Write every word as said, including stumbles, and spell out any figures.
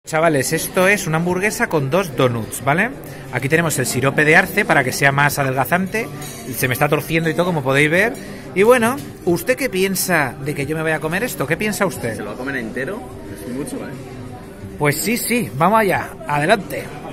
Chavales, esto es una hamburguesa con dos donuts, ¿vale? Aquí tenemos el sirope de arce para que sea más adelgazante. Se me está torciendo y todo, como podéis ver. Y bueno, ¿usted qué piensa de que yo me vaya a comer esto? ¿Qué piensa usted? ¿Se lo va a comer entero? Es mucho, ¿eh? Pues sí, sí, vamos allá, adelante.